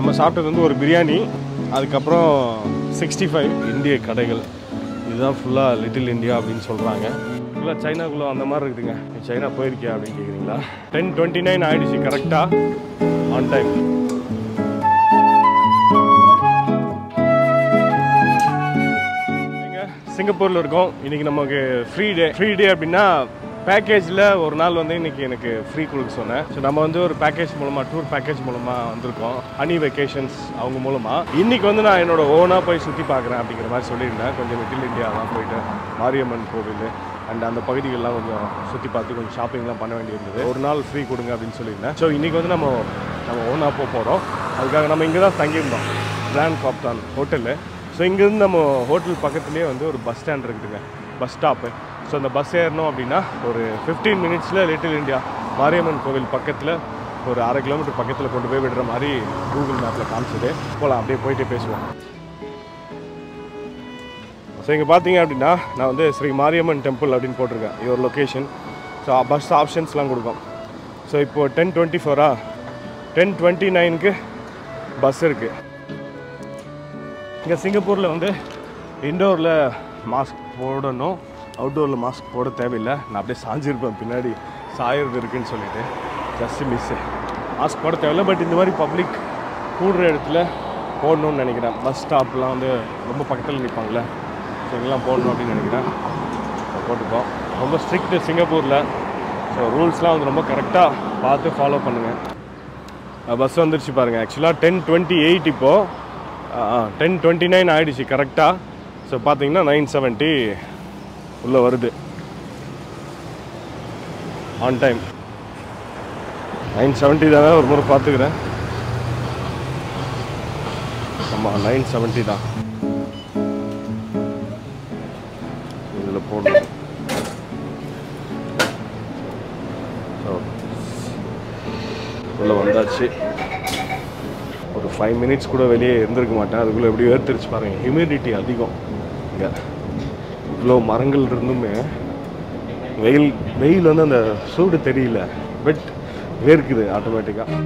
நம்ம சாப்பிட்டது வந்து ஒரு பிரியாணி, அதுக்கப்புறம் 65 இந்திய கடைகள். இதுதான் ஃபுல்லாக லிட்டில் இந்தியா அப்படின்னு சொல்கிறாங்க. ஃபுல்லாக சைனாக்குள்ளே அந்த மாதிரி இருக்குதுங்க. சைனா போயிருக்கியா அப்படின்னு கேட்குறீங்களா? 10:29 ஆகிடுச்சு கரெக்டாக, ஆன் டைம். சிங்கப்பூரில் இருக்கோம். இன்றைக்கி நமக்கு ஃப்ரீ டே அப்படின்னா பேக்கேஜில் ஒரு நாள் வந்து இன்றைக்கி எனக்கு ஃப்ரீ கொடுக்க சொன்னேன். ஸோ நம்ம வந்து ஒரு பேக்கேஜ் மூலமாக, டூர் பேக்கேஜ் மூலமாக வந்திருக்கோம், ஹனி வெக்கேஷன்ஸ் அவங்க மூலமாக. இன்றைக்கி வந்து நான் என்னோடய ஓனாக போய் சுற்றி பார்க்குறேன் அப்படிங்கிற மாதிரி சொல்லியிருந்தேன். கொஞ்சம் லிட்டில் இந்தியாலாம் போயிட்டு மாரியம்மன் கோவில் அண்ட் அந்த பகுதிகளெலாம் கொஞ்சம் சுற்றி பார்த்து கொஞ்சம் ஷாப்பிங்லாம் பண்ண வேண்டியிருந்தது. ஒரு நாள் ஃப்ரீ கொடுங்க அப்படின்னு சொல்லியிருந்தேன். ஸோ இன்றைக்கி வந்து நம்ம ஓனாக போகிறோம். அதுக்காக நம்ம இங்கே தான் தங்கியிருந்தோம், கிராண்ட் காப்தான் ஹோட்டலு. ஸோ இங்கேருந்து நம்ம ஹோட்டல் பக்கத்துலேயே வந்து ஒரு பஸ் ஸ்டாண்ட் இருக்குதுங்க, பஸ் ஸ்டாப்பு. ஸோ அந்த பஸ் ஏறணும் அப்படின்னா ஒரு 15 மினிட்ஸில் லிட்டில் இந்தியா மாரியம்மன் கோவில் பக்கத்தில் ஒரு 1/2 கிலோமீட்டர் பக்கத்தில் கொண்டு போய் விடுற மாதிரி கூகுள் மேப்பில் காமிச்சது. போகலாம், அப்படியே போயிட்டு பேசுவோம். ஸோ இங்கே பார்த்தீங்க அப்படின்னா நான் வந்து ஸ்ரீ மாரியம்மன் டெம்பிள் அப்படின்னு போட்டிருக்கேன், இது ஒரு லொக்கேஷன். ஸோ பஸ் ஆப்ஷன்ஸ்லாம் கொடுக்கும். ஸோ இப்போது 10:24 10:29க்கு பஸ் இருக்குது. இங்கே சிங்கப்பூரில் வந்து இன்டோரில் மாஸ்க் போடணும், அவுட்டோரில் மாஸ்க் போட தேவையில்லை. நான் அப்படியே சாஞ்சிருப்பேன், பின்னாடி சாயிறது இருக்குதுன்னு சொல்லிட்டு ஜஸ்ட்டு மிஸ்ஸு. மாஸ்க் போட தேவையில்லை, பட் இந்த மாதிரி பப்ளிக் கூடுற இடத்துல போடணும்னு நினைக்கிறேன். பஸ் ஸ்டாப்லாம் வந்து ரொம்ப பக்கத்தில் நிற்பாங்களே, ஸோ இங்கெல்லாம் போடணும் அப்படின்னு நினைக்கிறேன். போட்டுப்போம். ரொம்ப ஸ்ட்ரிக்ட்டு சிங்கப்பூரில். ஸோ ரூல்ஸ்லாம் வந்து ரொம்ப கரெக்டாக பார்த்து ஃபாலோ பண்ணுங்கள். பஸ் வந்துருச்சு பாருங்கள். ஆக்சுவலாக 10:28 இப்போது 10:29 ஆகிடுச்சு கரெக்டாக. ஸோ பார்த்தீங்கன்னா 9:70 உள்ளே வருது, ஆன் டைம். 9:70 தானே, ஒரு முறை பார்த்துக்கிறேன். ஆமாம் 9:70 தான். இதில் போடணும். ஸோ உள்ளே வந்தாச்சு. ஒரு 5 மினிட்ஸ் கூட வெளியே இருந்திருக்க மாட்டேன், அதுக்குள்ளே எப்படி வேர்த்துருச்சு பாருங்கள். ஹியூமிடிட்டி அதிகம் இங்கே. இவ்வளோ மரங்கள் இருந்துமே வெயில் வந்து அந்த சூடு தெரியல, பட் வேர்க்குது ஆட்டோமேட்டிக்காக.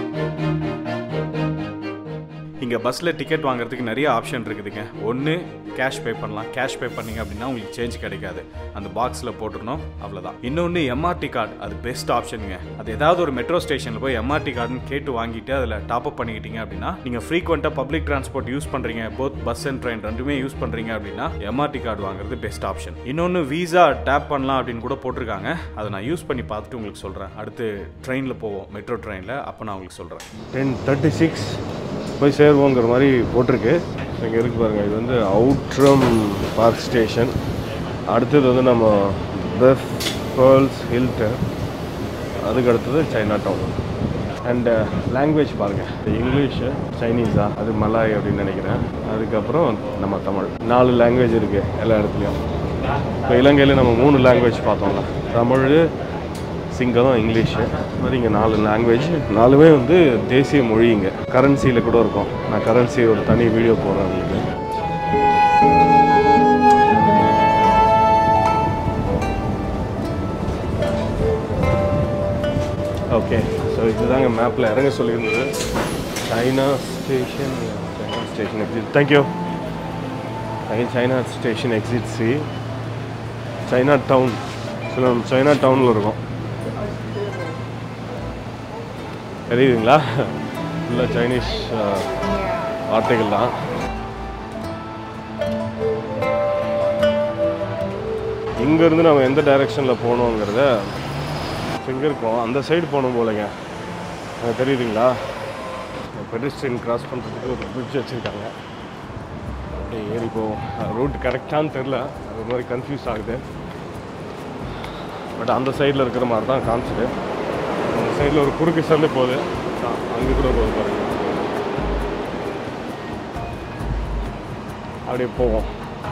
இங்கே பஸ்ஸில் டிக்கெட் வாங்குறதுக்கு நிறைய ஆப்ஷன் இருக்குதுங்க. ஒன்று கேஷ் பே பண்ணலாம். கேஷ் பே பண்ணிங்க அப்படின்னா உங்களுக்கு சேஞ்ச் கிடைக்காது, அந்த பாக்ஸில் போட்டுருணும், அவ்வளோதான். இன்னொன்று எம்ஆர்டி கார்டு, அது பெஸ்ட் ஆப்ஷனுங்க. அது ஏதாவது ஒரு மெட்ரோ ஸ்டேஷனில் போய் எம்ஆர்டி கார்டுன்னு கேட்டு வாங்கிட்டு அதில் டாப்அப் பண்ணிக்கிட்டீங்க அப்படின்னா, நீங்கள் ஃப்ரீக்வெண்ட்டாக பப்ளிக் டிரான்ஸ்போர்ட் யூஸ் பண்ணுறீங்க, போத் பஸ் அண்ட் ட்ரெயின் ரெண்டுமே யூஸ் பண்ணுறீங்க அப்படின்னா எம்ஆர்டி கார்டு வாங்குறது பெஸ்ட் ஆப்ஷன். இன்னொன்று வீசா டேப் பண்ணலாம் அப்படின்னு கூட போட்டிருக்காங்க. அதை நான் யூஸ் பண்ணி பார்த்துட்டு உங்களுக்கு சொல்கிறேன். அடுத்து ட்ரெயினில் போவோம், மெட்ரோ ட்ரெயினில், அப்போ நான் உங்களுக்கு சொல்கிறேன். 10:36 போய் சேருவோங்கிற மாதிரி போட்டிருக்கு. இங்கே இருக்கு பாருங்கள், இது வந்து அவுட்ரம் பார்க் ஸ்டேஷன். அடுத்தது வந்து நம்ம பெஃப் பேர்ல்ஸ் ஹில்டன், அதுக்கு அடுத்தது சைனா டவுன். அண்டு லாங்குவேஜ் பாருங்கள், இங்கிலீஷு, சைனீஸா, அது மலாய் அப்படின்னு நினைக்கிறேன். அதுக்கப்புறம் நம்ம தமிழ். 4 லாங்குவேஜ் இருக்குது எல்லா இடத்துலையும். இப்போ இலங்கையில் நம்ம 3 லாங்குவேஜ் பார்த்தோம்ல, தமிழ், சிங்களம், இங்கிலீஷு. மாதிரி இங்கே 4 லாங்குவேஜ், 4மே வந்து தேசிய மொழி. இங்கே கரன்சியில் கூட இருக்கும். நான் கரன்சி ஒரு தனி வீடியோ போடுறேன் உங்களுக்கு. ஓகே, ஸோ இதுதாங்க மேப்பில் இறங்க சொல்லியிருந்தது. China station exit. Thank you. China station exit C. Chinatown. So நம்ம சைனா டவுனில் இருக்கோம். தெரியுதுங்களா? ஃபுல்லாக சைனீஸ் வார்த்தைகள் தான். இங்கேருந்து நம்ம எந்த டைரெக்ஷனில் போகணுங்கிறத இங்கே இருக்கோம், அந்த சைடு போகணும் போலங்க. தெரியுதுங்களா? பெடிஸ்ட்ரியன் கிராஸ் பண்ணுறதுக்கு ஒரு பிரிட்ஜ் வச்சுருக்காங்க. அப்படியே ஏறி போவோம். ரூட் கரெக்டானு தெரில, அது மாதிரி கன்ஃபியூஸ் ஆகுது. பட் அந்த சைடில் இருக்கிற மாதிரி தான் காமிச்சிது. அந்த சைடில் ஒரு குறுக்கு சந்து போகுது, அங்கே கூட போகுது பாருங்கள். அப்படியே போவோம்.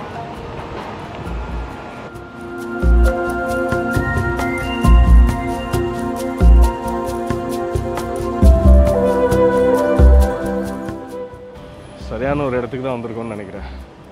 சரியான ஒரு இடத்துக்கு தான் வந்திருக்கோம்னு நினைக்கிறேன்.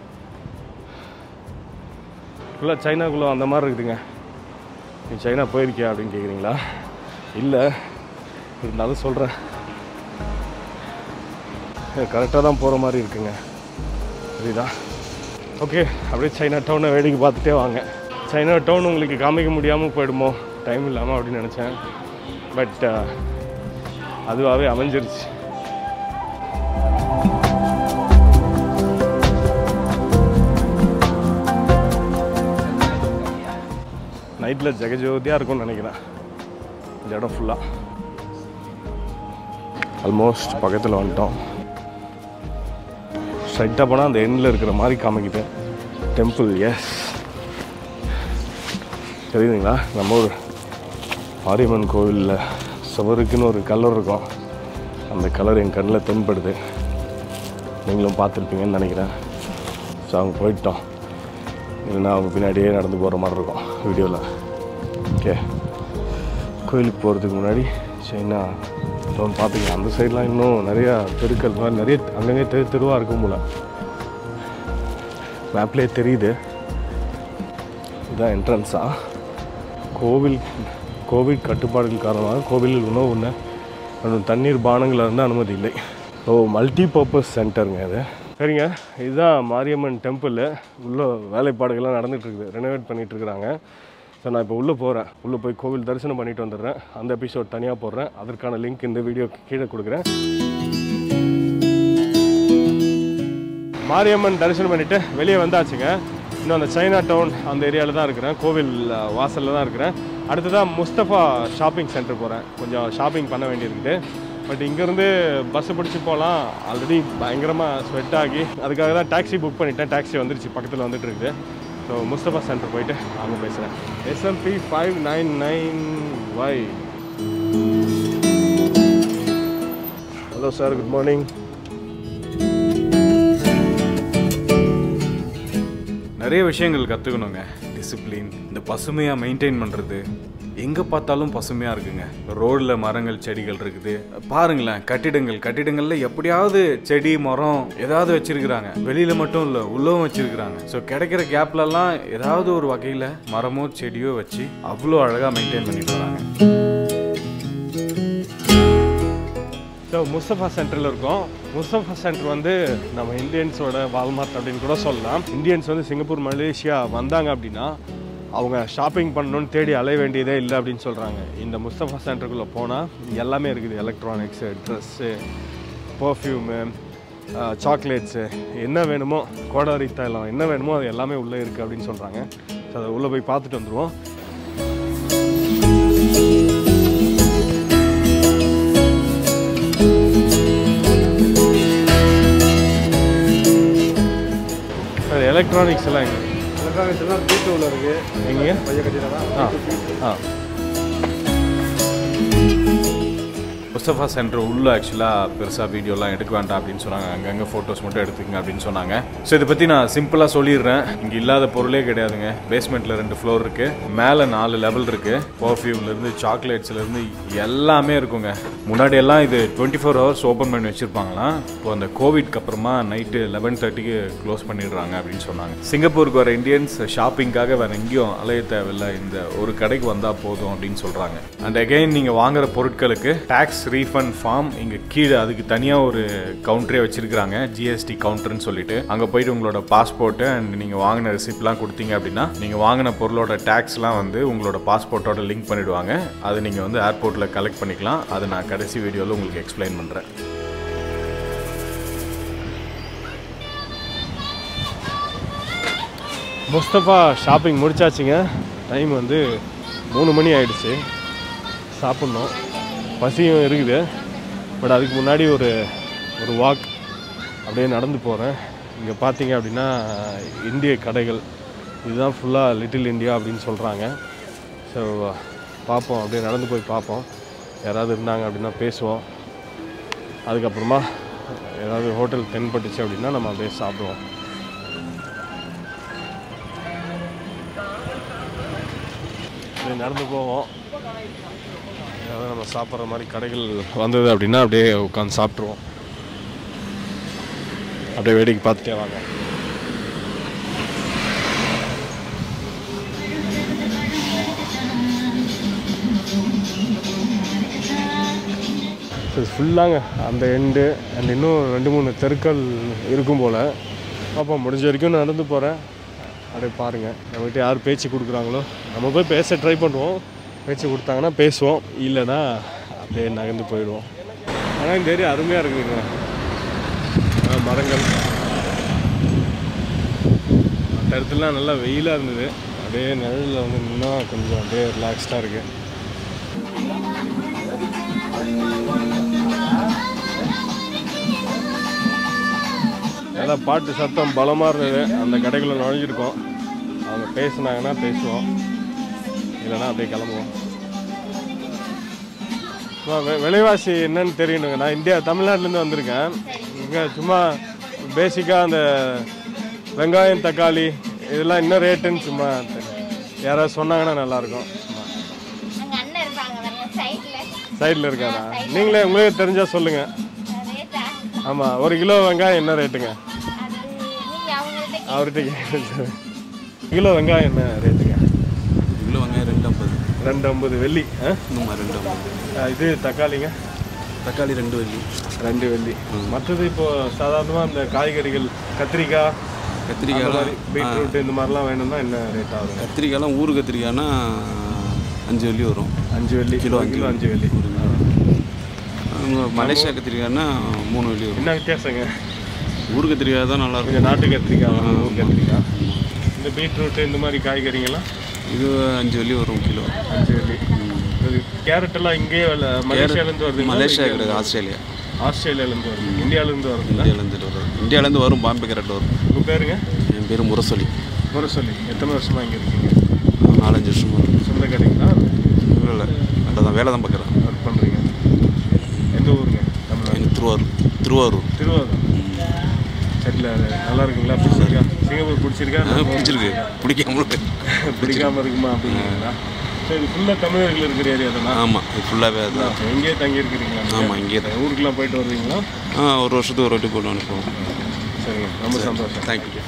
ஃபுல்லாக சைனாக்குள்ளே அந்த மாதிரி இருக்குதுங்க. நீ சைனா போயிருக்கியா அப்படின்னு கேட்குறீங்களா? இல்லை, இருந்தாலும் சொல்கிறேன். கரெக்டாக தான் போகிற மாதிரி இருக்குங்க. புரியுதா? ஓகே, அப்படியே சைனா டவுனை வேடிக்கை பார்த்துட்டே வாங்க. சைனா டவுன் உங்களுக்கு காமிக்க முடியாமல் போயிடுமோ டைம் இல்லாமல் அப்படின்னு நினச்சேன். பட் அதுவாகவே அமைஞ்சிருச்சு. நைட்டில் ஜெகஜோதியாக இருக்கும்னு நினைக்கிறேன் இந்த இடம் ஃபுல்லாக. ஆல்மோஸ்ட் பக்கத்தில் வந்துட்டோம். ஸ்ட்ரைட்டாக போனால் அந்த எண்டில் இருக்கிற மாதிரி காமிக்கிது டெம்பிள். எஸ், தெரியுதுங்களா? நம்ம ஒரு மாரியம்மன் கோவிலில் சுவருக்குன்னு ஒரு கலர் இருக்கும். அந்த கலர் என் கண்ணில் தென்படுது. நீங்களும் பார்த்துருப்பீங்கன்னு நினைக்கிறேன். ஸோ அவங்க போயிட்டோம், இல்லைன்னா அவங்க பின்னாடியே நடந்து போகிற மாதிரி இருக்கும் வீடியோவில். ஓகே, கோயிலுக்கு போகிறதுக்கு முன்னாடி சைனா டவுன் பார்த்துக்கலாம். அந்த சைட்லாம் இன்னும் நிறையா தெருக்கள் மாதிரி நிறைய அங்கங்கே தெருவாக இருக்கும் போல். மேப்லேயே தெரியுது. இதுதான் என்ட்ரன்ஸாக. கோவிட் கட்டுப்பாடுகள் காரணமாக கோவிலில் உணவு மற்றும் தண்ணீர் பானங்கள் இருந்து அனுமதி இல்லை. ஸோ மல்டி பர்பஸ் சென்டருங்க இது. சரிங்க, இதுதான் மாரியம்மன் டெம்பிள். உள்ள வேலைப்பாடுகள்லாம் நடந்துகிட்ருக்குது, ரெனோவேட் பண்ணிகிட்ருக்குறாங்க. ஸோ நான் இப்போ உள்ளே போகிறேன். உள்ளே போய் கோவில் தரிசனம் பண்ணிட்டு வந்துடுறேன். அந்த எபிசோட் தனியாக போடுறேன். அதற்கான லிங்க் இந்த வீடியோ கீழே கொடுக்குறேன். மாரியம்மன் தரிசனம் பண்ணிவிட்டு வெளியே வந்தாச்சுங்க. இன்னும் அந்த சைனா டவுன் அந்த ஏரியாவில் தான் இருக்கிறேன். கோவில் வாசலில் தான் இருக்கிறேன். அடுத்ததான் முஸ்தபா ஷாப்பிங் சென்டர் போகிறேன். கொஞ்சம் ஷாப்பிங் பண்ண வேண்டியிருக்குது. பட் இங்கேருந்து பஸ்ஸு பிடிச்சி போகலாம். ஆல்ரெடி பயங்கரமாக ஸ்வெட் ஆகி அதுக்காக தான் டாக்ஸி புக் பண்ணிட்டேன். டாக்ஸி வந்துருச்சு, பக்கத்தில் வந்துட்டு இருக்குது. ஸோ முஸ்தபா சென்டர் போயிட்டு அங்கே பேசுகிறேன். SMP 599Y. Hello sir, good morning. நிறைய விஷயங்கள் கற்றுக்கணுங்க. டிசிப்ளின், இந்த பசுமையாக மெயின்டைன் பண்ணுறது. எங்கே பார்த்தாலும் பசுமையாக இருக்குங்க. ரோடில் மரங்கள் செடிகள் இருக்குது. பாருங்களேன், கட்டிடங்களில் எப்படியாவது செடி மரம் ஏதாவது வச்சிருக்கிறாங்க. வெளியில் மட்டும் இல்லை, உள்ளவும் வச்சிருக்கிறாங்க. ஸோ கிடைக்கிற கேப்லலாம் ஏதாவது ஒரு வகையில் மரமோ செடியோ வச்சு அவ்வளோ அழகாக மெயின்டைன் பண்ணிட்டு வராங்க. ஸோ முஸ்தபா சென்டரில் இருக்கோம். முஸ்தபா சென்டர் வந்து நம்ம இந்தியன்ஸோட வால்மார்ட் அப்படின்னு கூட சொல்லலாம். இந்தியன்ஸ் வந்து சிங்கப்பூர், மலேசியா வந்தாங்க அப்படின்னா அவங்க ஷாப்பிங் பண்ணணும்னு தேடி அலைய வேண்டியதே இல்லை அப்படின்னு சொல்கிறாங்க. இந்த முஸ்தபா சென்டருக்குள்ளே போனால் எல்லாமே இருக்குது. எலக்ட்ரானிக்ஸு, ட்ரெஸ்ஸு, பர்ஃப்யூமு, சாக்லேட்ஸு, என்ன வேணுமோ, கோடாரி தைலம், என்ன வேணுமோ அது எல்லாமே உள்ளே இருக்குது அப்படின்னு சொல்கிறாங்க. ஸோ அதை உள்ளே போய் பார்த்துட்டு வந்துடுவோம். எலக்ட்ரானிக்ஸ் எல்லாம் எங்கே? எலக்ட்ரானிக்ஸ் எல்லாம் B2ல இருக்குது. எங்கே? பைய கட்டிடா. முஸ்தபா சென்டர் உள்ள ஆக்சுவலாக பெருசாக வீடியோலாம் எடுக்க வேண்டாம் அப்படின்னு சொன்னாங்க. அங்கங்கே ஃபோட்டோஸ் மட்டும் எடுத்துக்கங்க அப்படின்னு சொன்னாங்க. ஸோ இதை பற்றி நான் சிம்பிளாக சொல்லிடுறேன். இங்கே இல்லாத பொருளே கிடையாதுங்க. பேஸ்மெண்ட்டில் 2 ஃப்ளோர் இருக்குது, மேலே 4 லெவல் இருக்குது. பர்ஃப்யூம்லேருந்து சாக்லேட்ஸ்லேருந்து எல்லாமே இருக்குங்க. முன்னாடியெல்லாம் இது 24 ஹவர்ஸ் ஓப்பன் பண்ணி வச்சுருப்பாங்களாம். இப்போ அந்த கோவிட்க்கு அப்புறமா நைட்டு 11:30க்கு க்ளோஸ் பண்ணிடுறாங்க அப்படின்னு சொன்னாங்க. சிங்கப்பூருக்கு வர இந்தியன்ஸ் ஷாப்பிங்காக வேறு எங்கேயும் அலைய தேவையில்லை, இந்த ஒரு கடைக்கு வந்தால் போதும் அப்படின்னு சொல்கிறாங்க. அண்ட் அகெயின் நீங்கள் வாங்குகிற பொருட்களுக்கு டேக்ஸ் ரீஃபண்ட் ஃபார்ம் இங்கே கீழே அதுக்கு தனியாக ஒரு கவுண்டரே வச்சிருக்காங்க, GST கவுண்டர்னு சொல்லிட்டு. அங்கே போயிட்டு உங்களோட பாஸ்போர்ட்டு அண்ட் நீங்கள் வாங்கின ரெசிப்ட்லாம் கொடுத்தீங்க அப்படின்னா நீங்கள் வாங்கின பொருளோட டேக்ஸ்லாம் வந்து உங்களோட பாஸ்போர்ட்டோட லிங்க் பண்ணிவிடுவாங்க. அது நீங்கள் வந்து ஏர்போர்ட்டில் கலெக்ட் பண்ணிக்கலாம். அது நான் கடைசி வீடியோவில் உங்களுக்கு எக்ஸ்பிளைன் பண்ணுறேன். முஸ்தபா ஷாப்பிங் முடிச்சாச்சுங்க. டைம் வந்து 3 மணி ஆகிடுச்சு. சாப்பிட்ணும், பசியும் இருக்குது. பட் அதுக்கு முன்னாடி ஒரு வாக் அப்படியே நடந்து போகிறேன். இங்கே பார்த்தீங்க அப்படின்னா இந்திய கடைகள், இதுதான் ஃபுல்லாக லிட்டில் இந்தியா அப்படின்னு சொல்கிறாங்க. ஸோ பார்ப்போம், அப்படியே நடந்து போய் பார்ப்போம். யாராவது இருந்தாங்க அப்படின்னா பேசுவோம். அதுக்கப்புறமா ஏதாவது ஹோட்டல் தென்பட்டுச்சு அப்படின்னா நம்ம அப்படியே சாப்பிடுவோம். நடந்து போவோம். ஏதாவது நம்ம சாப்பிட்ற மாதிரி கடைகள் வந்தது அப்படின்னா அப்படியே உட்காந்து சாப்பிட்ருவோம். அப்படியே வேடிக்கை பார்த்துட்டே வாங்க. ஃபுல்லாங்க அந்த எண்டு அண்ட் இன்னும் 2-3 தெருக்கள் இருக்கும் போல். அப்போ முடிஞ்ச வரைக்கும் நடந்து போகிறேன். அப்படியே பாருங்கள், நம்மகிட்ட யார் பேச்சு கொடுக்குறாங்களோ நம்ம போய் பேச ட்ரை பண்ணுவோம். பேச்சு கொடுத்தாங்கன்னா பேசுவோம், இல்லைன்னா அப்படியே நகர்ந்து போயிடுவோம். ஆனால் இந்த ஏரியா அருமையாக இருக்குதுங்க. மரங்கள் அந்த இடத்துலலாம் நல்லா வெயிலாக இருந்தது. அப்படியே நிழலில் வந்து நின்னா கொஞ்சம் அப்படியே ரிலாக்ஸ்டாக இருக்குது. நல்லா பாட்டு சத்தம் பலமாக இருந்தது. அந்த கடைக்குள்ளே நுழைஞ்சிருக்கோம். அவங்க பேசுனாங்கன்னா பேசுவோம், இல்லைன்னா அப்படியே கிளம்புவோம். விலைவாசி என்னன்னு தெரியணுங்க. நான் தமிழ்நாட்டிலேருந்து வந்திருக்கேன். இங்கே சும்மா பேசிக்காக அந்த வெங்காயம் தக்காளி இதெல்லாம் என்ன ரேட்டுன்னு சும்மா யாராவது சொன்னாங்கன்னா நல்லாயிருக்கும். சைடில் இருக்காரா? நீங்களே உங்களுக்கு தெரிஞ்சால் சொல்லுங்கள். ஆமாம், 1 கிலோ வெங்காயம் என்ன ரேட்டுங்க? அவர்கிட்ட கிலோ வெங்காயம் என்ன ரேட்டுங்க? கிலோ வெங்காயம் 250. 250 வெள்ளி. 250. இது தக்காளிங்க? தக்காளி 2 வெள்ளி. 2 வெள்ளி. மற்றது இப்போது சாதாரணமாக இந்த காய்கறிகள் கத்திரிக்காய் பீட்ரூட் இந்த மாதிரிலாம் வேணும்னா என்ன ரேட் ஆகும்? கத்திரிக்காய்லாம் ஊர் கத்திரிக்காய்னா 5 வெள்ளி வரும். 5 வெள்ளி கிலோ 5 வெள்ளி. மலேசியா கத்திரிக்காய்னா 3 வெள்ளி வரும். என்ன வித்தியாசங்க? ஊர் கத்திரிக்காய் தான் நல்லாயிருக்கும். நாட்டு கத்திரிக்காய், ஊர் கத்திரிக்காய். இந்த பீட்ரூட்டு இந்த மாதிரி காய்கறிங்கெல்லாம் இது 5 வெள்ளி வரும் கிலோ. 5 வெள்ளி. கேரட்டெல்லாம் இங்கேயே மலேசியாவிலேருந்து வருது? மலேசியா கிடையாது, ஆஸ்திரேலியா. ஆஸ்திரேலியாவிலேருந்து வருது. இந்தியாவிலேருந்து வருது? இந்தியாவிலேருந்து வரும். பாம்பே கேரட் வரும். உங்கள் பேருங்க? என் பேர் முரசொலி. எத்தனை வருஷமாக இங்கே இருக்கீங்க? 4-5 வருஷமாக. சொந்த கடைங்களா? இல்லை, நல்லா தான் வேலை தான் பார்க்குறேன். ஒர்க் பண்ணுறீங்க. எந்த ஊருங்க? எனக்கு திருவாரூர். சரில நல்லா இருக்குங்களா? பிடிச்சிருக்கா? சிங்கப்பூர் பிடிச்சிருக்கா? பிடிச்சிருக்கு. பிடிக்காமல் இருக்குமா அப்படிங்களா? சரி, ஃபுல்லாக தமிழர்கள் இருக்கிற ஏரியா தானே? ஆமாம், இது ஃபுல்லாகவே அதுதான். எங்கேயே தங்கி இருக்கிறீங்களா? ஆமாம், இங்கே தான். ஊருக்குலாம் போயிட்டு வருவீங்களா? ஒரு வருஷத்துக்கு ஒரு வாட்டி போட்டு அனுப்புவோம். சரிங்க, ரொம்ப சந்தோஷம். தேங்க்யூ.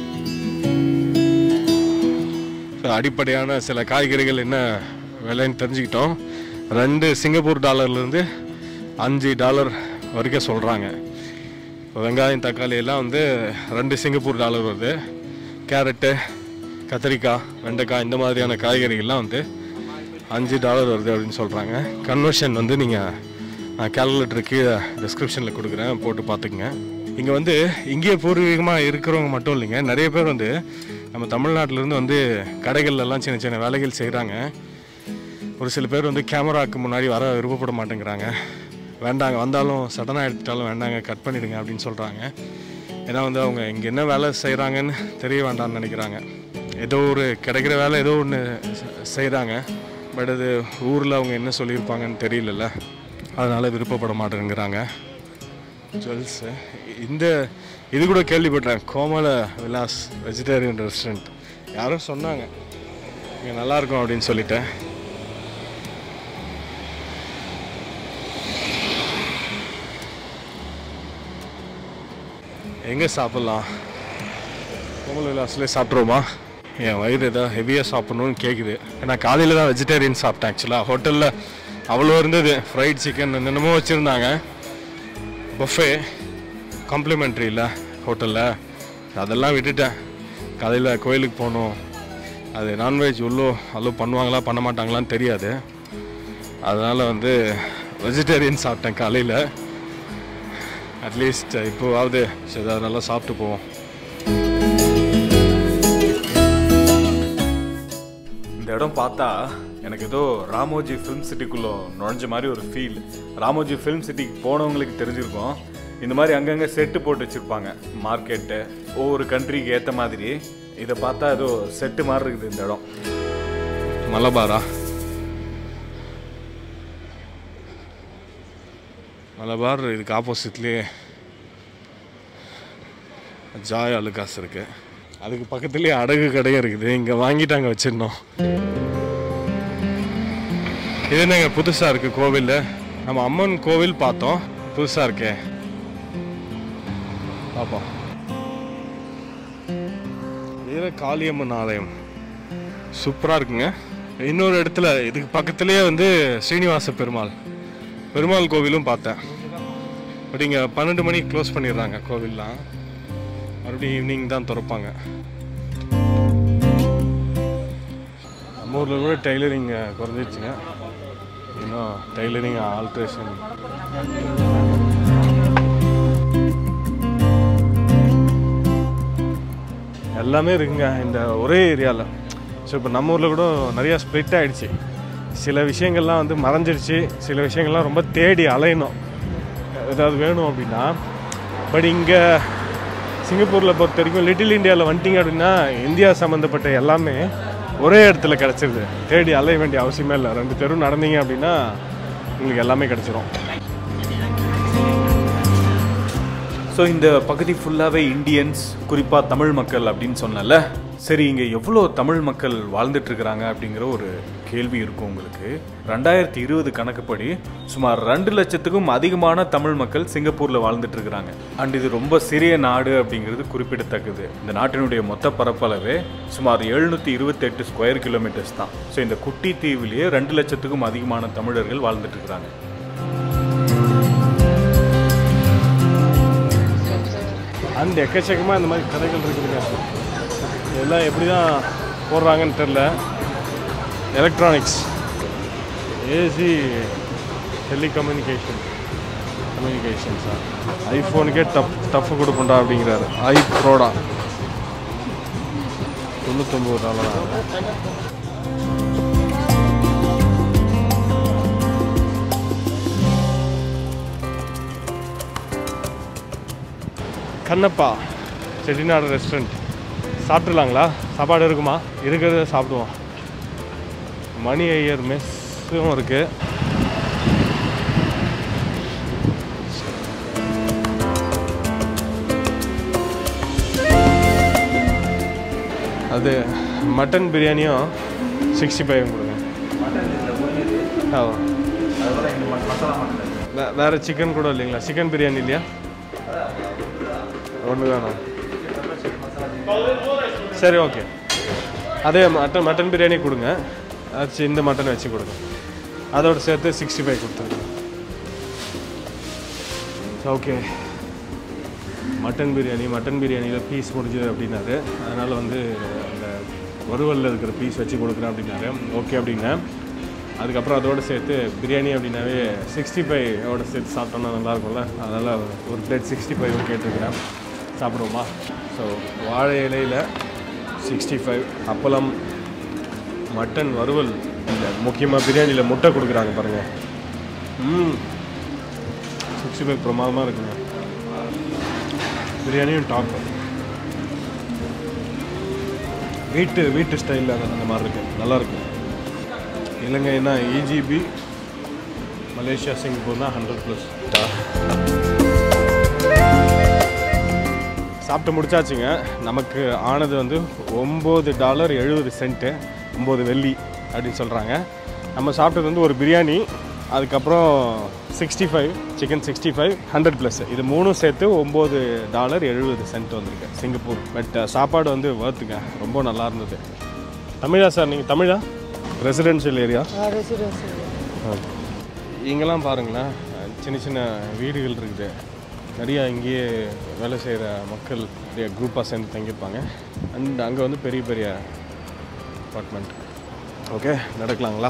அடிப்படையான சில காய்கறிகள் என்ன விலைன்னு தெரிஞ்சுக்கிட்டோம். 2 சிங்கப்பூர் டாலர்லேருந்து $5 வரைக்கும் சொல்கிறாங்க. வெங்காயம் தக்காளி எல்லாம் வந்து 2 சிங்கப்பூர் டாலர் வருது. கேரட்டு கத்திரிக்காய் வெண்டைக்காய் இந்த மாதிரியான காய்கறிகள்லாம் வந்து $5 வருது அப்படின்னு சொல்கிறாங்க. கன்வர்ஷன் வந்து நான் கேல்குலேட்டருக்கு டிஸ்கிரிப்ஷனில் கொடுக்குறேன், போட்டு பார்த்துக்குங்க. இங்கே வந்து இங்கேயே பூர்வீகமாக இருக்கிறவங்க மட்டும் இல்லைங்க, நிறைய பேர் வந்து நம்ம தமிழ்நாட்டிலேருந்து வந்து கடைகள்லாம் சின்ன சின்ன வேலைகள் செய்கிறாங்க. ஒரு சில பேர் வந்து கேமராவுக்கு முன்னாடி வர விருப்பப்பட மாட்டேங்கிறாங்க. வேண்டாங்க, வந்தாலும் சடனாக எடுத்துட்டாலும் வேண்டாங்க, கட் பண்ணிவிடுங்க அப்படின்னு சொல்கிறாங்க. ஏன்னா வந்து அவங்க இங்கே என்ன வேலை செய்கிறாங்கன்னு தெரிய வேண்டாம்னு நினைக்கிறாங்க. ஏதோ ஒரு கிடைக்கிற வேலை ஏதோ ஒன்று செய்கிறாங்க, பட் அது ஊரில் அவங்க என்ன சொல்லியிருப்பாங்கன்னு தெரியல, அதனால் விருப்பப்பட மாட்டேங்கிறாங்க. ஜுவல்ஸு இது கூட கேள்விப்பட்டேன், கோமல விலாஸ் வெஜிடேரியன் ரெஸ்டாரண்ட். யாரும் சொன்னாங்க இங்கே நல்லாயிருக்கும் அப்படின்னு சொல்லிட்டேன். எங்கே சாப்பிட்லாம்? கோமல விலாஸ்லேயே சாப்பிட்ருவோமா? என் வயிறு ஏதாவது ஹெவியாக சாப்பிட்ணுன்னு கேட்குது. ஏன்னா காலையில் தான் வெஜிடேரியன் சாப்பிட்டேன். ஆக்சுவலாக ஹோட்டலில் அவ்வளோ இருந்தது, ஃப்ரைட் சிக்கன் என்னென்னமோ வச்சுருந்தாங்க. பஃபே காம்ப்ளிமெண்ட்ரி இல்லை ஹோட்டலில், அதெல்லாம் விட்டுட்டேன். காலையில் கோயிலுக்கு போகணும், அது நான்வெஜ் அவ்வளோ பண்ணுவாங்களா பண்ண மாட்டாங்களான்னு தெரியாது. அதனால் வந்து வெஜிடேரியன் சாப்பிட்டேன் காலையில். அட்லீஸ்ட் இப்போவாவது ஏதாவது நல்லா சாப்பிட்டு போவோம். இந்த இடம் பார்த்தா எனக்கு ஏதோ ராமோஜி ஃபிலிம் சிட்டிக்குள்ளே நுழைஞ்ச மாதிரி ஒரு ஃபீல். ராமோஜி ஃபிலிம் சிட்டிக்கு போனவங்களுக்கு தெரிஞ்சிருக்கும், இந்த மாதிரி அங்கங்கே செட்டு போட்டு வச்சுருப்பாங்க மார்க்கெட்டு, ஒவ்வொரு கண்ட்ரிக்கு ஏற்ற மாதிரி. இதை பார்த்தா ஏதோ செட்டு மாதிரி இருக்குது இந்த இடம். மலபாரா? மலபார் இதுக்கு ஆப்போசிட்லேயே ஜாய் அலுகாஸ் இருக்குது. அதுக்கு பக்கத்துலேயே அடகு கடையும் இருக்குது. இங்கே வாங்கிட்டு அங்கே வச்சிருந்தோம். இது என்னங்க புதுசாக இருக்குது கோவில்? நம்ம அம்மன் கோவில் பார்த்தோம், புதுசாக இருக்கே, பார்ப்போம். வீர காளியம்மன் ஆலயம் சூப்பராக இருக்குங்க. இன்னொரு இடத்துல இதுக்கு பக்கத்துலேயே வந்து ஸ்ரீனிவாச பெருமாள் கோவிலும் பார்த்தேன். பட் இங்கே 12 மணிக்கு க்ளோஸ் பண்ணிடுறாங்க கோவில்லாம். மறுபடியும் ஈவினிங் தான் திறப்பாங்க. நம்ம ஊரில் கூட டெய்லரிங் குறைஞ்சிருச்சுங்க. இன்னும் டெய்லரிங் ஆல்ட்ரேஷன் எல்லாமே இருக்குங்க இந்த ஒரே ஏரியாவில். ஸோ இப்போ நம்ம ஊரில் கூட நிறையா ஸ்ப்ளிட் ஆகிடுச்சு. சில விஷயங்கள்லாம் வந்து மறைஞ்சிருச்சு, சில விஷயங்கள்லாம் ரொம்ப தேடி அலையணும் ஏதாவது வேணும் அப்படின்னா. பட் இங்கே சிங்கப்பூரில் பொறுத்த வரைக்கும் லிட்டில் இந்தியாவில் வந்துட்டிங்க அப்படின்னா இந்தியா சம்மந்தப்பட்ட எல்லாமே ஒரே இடத்துல கிடச்சிருது. தேடி அலைய வேண்டிய அவசியமே இல்லை. 2 தெரு நடந்தீங்க அப்படின்னா உங்களுக்கு எல்லாமே கிடச்சிரும். ஸோ இந்த பகுதி ஃபுல்லாகவே இந்தியன்ஸ், குறிப்பாக தமிழ் மக்கள் அப்படின்னு சொன்னல. சரி, இங்கே எவ்வளோ தமிழ் மக்கள் வாழ்ந்துட்டுருக்குறாங்க அப்படிங்கிற ஒரு கேள்வி இருக்கும் உங்களுக்கு. 2020 கணக்குப்படி சுமார் 2 லட்சத்துக்கும் அதிகமான தமிழ் மக்கள் சிங்கப்பூரில் வாழ்ந்துட்டுருக்குறாங்க. அண்ட் இது ரொம்ப சிறிய நாடு அப்படிங்கிறது குறிப்பிடத்தக்கது. இந்த நாட்டினுடைய மொத்த பரப்பளவே சுமார் 728 ஸ்கொயர் கிலோமீட்டர்ஸ் தான். ஸோ இந்த குட்டி தீவிலேயே 2 லட்சத்துக்கும் அதிகமான தமிழர்கள் வாழ்ந்துட்டுருக்குறாங்க. அந்த எக்கச்சக்கமாக இந்த மாதிரி கதைகள் இருக்குதுங்க. இதெல்லாம் எப்படி தான் போடுறாங்கன்னு தெரில. எலக்ட்ரானிக்ஸ், ஏசி, கம்யூனிகேஷன்ஸா, ஐஃபோனுக்கே டஃப் கொடுப்போண்டா அப்படிங்கிறாரு. ஐப்ரோடா $99. கண்ணப்பா செட்டிநாடு ரெஸ்டாரண்ட் சாப்பிட்றலாங்களா? சாப்பாடு இருக்குமா? இருக்கிறத சாப்பிடுவோம். மணி ஐயர் மெஸ்ஸும் இருக்குது. அது மட்டன் பிரியாணியும் 65 கொடுங்க. வேறு சிக்கன் கூட இல்லைங்களா? சிக்கன் பிரியாணி இல்லையா? ஒன்று வேணும். சரி, ஓகே. அதே மட்டன் பிரியாணி கொடுங்க. ஆச்சு, இந்த மட்டன் வச்சு கொடுங்க. அதோடு சேர்த்து 65 கொடுத்துருங்க. ஓகே, மட்டன் பிரியாணியில் பீஸ் முடிஞ்சது அப்படின்னாரு. அதனால் வந்து அந்த வறுவலில் இருக்கிற பீஸ் வச்சு கொடுக்குறேன் அப்படின்னாரு. ஓகே அப்படின்னா அதுக்கப்புறம் அதோடு சேர்த்து பிரியாணி அப்படின்னாவே 65ஓட சேர்த்து சாப்பிட்டோன்னா நல்லாயிருக்கும்ல. அதனால் ஒரு பிளேட் 65 கேட்டுருக்கிறேன். சாப்பிடுவோமா? ஸோ வாழை இலையில் 65, அப்பளம், மட்டன் வறுவல், இல்லை முக்கியமாக பிரியாணியில் முட்டை கொடுக்குறாங்க பாருங்கள். 65 பிரமாதமாக இருக்குங்க. பிரியாணியும் டாப் வீட்டு ஸ்டைலில் அந்த மாதிரி இருக்குது. நல்லாயிருக்கு. இலங்கைனா EGB, மலேசியா சிங்கப்பூர்னா 100+. சாப்பிட்டு முடிச்சாச்சுங்க. நமக்கு ஆனது வந்து $9.70, 9 வெள்ளி அப்படின்னு சொல்கிறாங்க. நம்ம சாப்பிட்டது வந்து ஒரு பிரியாணி, அதுக்கப்புறம் 65, சிக்கன் 65, 100+. இது மூணும் சேர்த்து $9.70 வந்திருக்கு சிங்கப்பூர். பட் சாப்பாடு வந்து வர்த்துங்க, ரொம்ப நல்லா இருந்தது. தமிழா சார்? நீங்கள் தமிழா? Residential area. இங்கெல்லாம் பாருங்களேன், சின்ன சின்ன வீடுகள் இருக்குது. நிறையா இங்கேயே வேலை செய்கிற மக்கள் குரூப்பாக சேர்ந்து தங்கியிருப்பாங்க. அண்ட் அங்கே வந்து பெரிய பெரிய அப்பார்ட்மெண்ட். ஓகே, நடக்கலாங்களா?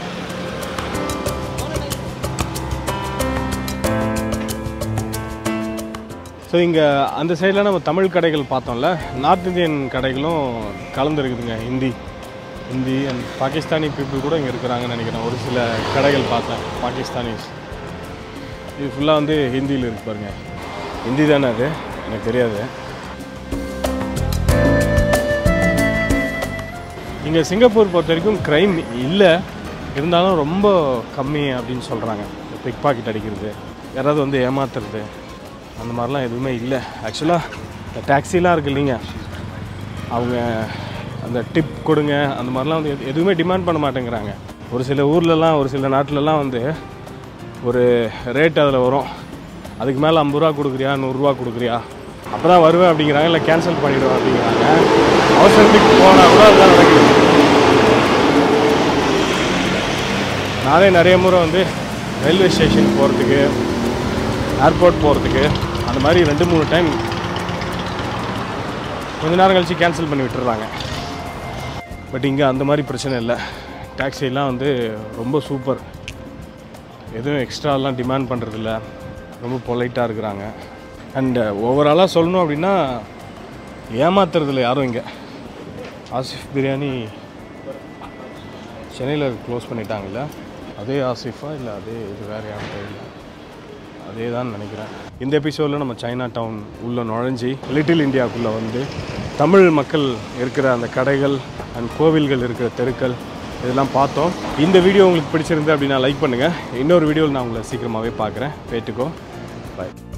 ஸோ இங்கே அந்த சைடில் நம்ம தமிழ் கடைகள் பார்த்தோம்ல, நார்த் இந்தியன் கடைகளும் கலந்துருக்குதுங்க. ஹிந்தி அண்ட் பாகிஸ்தானி பீப்புள் கூட இங்கே இருக்கிறாங்கன்னு நினைக்கிறேன். ஒரு சில கடைகள் பார்த்தேன் பாகிஸ்தானிஸ். இது ஃபுல்லாக வந்து ஹிந்தியில் இருக்கு பாருங்க. ஹிந்தி தானே அது? எனக்கு தெரியாது. இங்கே சிங்கப்பூர் பொறுத்த வரைக்கும் க்ரைம் இல்லை, இருந்தாலும் ரொம்ப கம்மி அப்படின்னு சொல்கிறாங்க. பிக் பாக்கெட் அடிக்கிறது, யாராவது வந்து ஏமாத்துறது, அந்த மாதிரிலாம் எதுவுமே இல்லை. ஆக்சுவலாக இந்த டாக்ஸிலாம் இருக்குது இல்லைங்க, அவங்க அந்த டிப் கொடுங்க அந்த மாதிரிலாம் வந்து எதுவுமே டிமாண்ட் பண்ண மாட்டேங்கிறாங்க. ஒரு சில ஊர்லலாம், ஒரு சில நாட்டிலலாம் வந்து ஒரு ரேட் அதில் வரும். அதுக்கு மேலே 50 ரூபா கொடுக்குறியா, 100 ரூபா கொடுக்குறியா, அப்போ தான் வருவேன் அப்படிங்கிறாங்க. இல்லை கேன்சல் பண்ணிவிடுவேன் அப்படிங்கிறாங்க. அவசரத்துக்கு போனால் கூட அதுதான் நடக்குது. நானே நிறைய முறை வந்து ரயில்வே ஸ்டேஷன் போகிறதுக்கு, ஏர்போர்ட் போகிறதுக்கு. அந்த மாதிரி 2-3 டைம் கொஞ்ச நேரம் கழித்து கேன்சல் பண்ணி விட்டுறாங்க. பட் இங்கே அந்த மாதிரி பிரச்சனை இல்லை. டாக்ஸிலாம் வந்து ரொம்ப சூப்பர், எதுவும் எக்ஸ்ட்ராலாம் டிமாண்ட் பண்ணுறதில்ல, ரொம்ப பொலைட்டாக இருக்கிறாங்க. அண்டு ஓவராலாக சொல்லணும் அப்படின்னா ஏமாத்துறதில்ல யாரும். இங்கே ஆசிஃப் பிரியாணி சென்னையில் க்ளோஸ் பண்ணிட்டாங்கல்ல, அதே ஆசிஃபா இல்லை அதே இது வேறு யாரும் தெரியல, அதே தான் நினைக்கிறேன். இந்த எபிசோடில் நம்ம சைனா டவுன் உள்ளே நுழைஞ்சி லிட்டில் இந்தியாவுக்குள்ளே வந்து தமிழ் மக்கள் இருக்கிற அந்த கடைகள் அண்ட் கோவில்கள் இருக்கிற தெருக்கள் இதெல்லாம் பார்த்தோம். இந்த வீடியோ உங்களுக்கு பிடிச்சிருந்து அப்படின்னா லைக் பண்ணுங்கள். இன்னொரு வீடியோவில் நான் உங்களை சீக்கிரமாகவே பார்க்குறேன். Way2go. Bye.